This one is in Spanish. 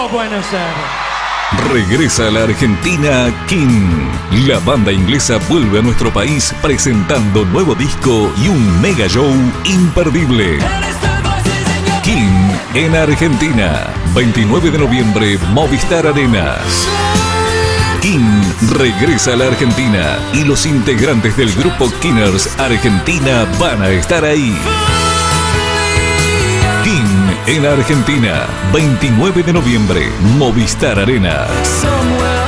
puede ser? Regresa a la Argentina King. La banda inglesa vuelve a nuestro país presentando nuevo disco y un mega show imperdible. King en Argentina, 29 de noviembre, Movistar Arena. King regresa a la Argentina y los integrantes del grupo Killers Argentina van a estar ahí. King en Argentina, 29 de noviembre, Movistar Arena.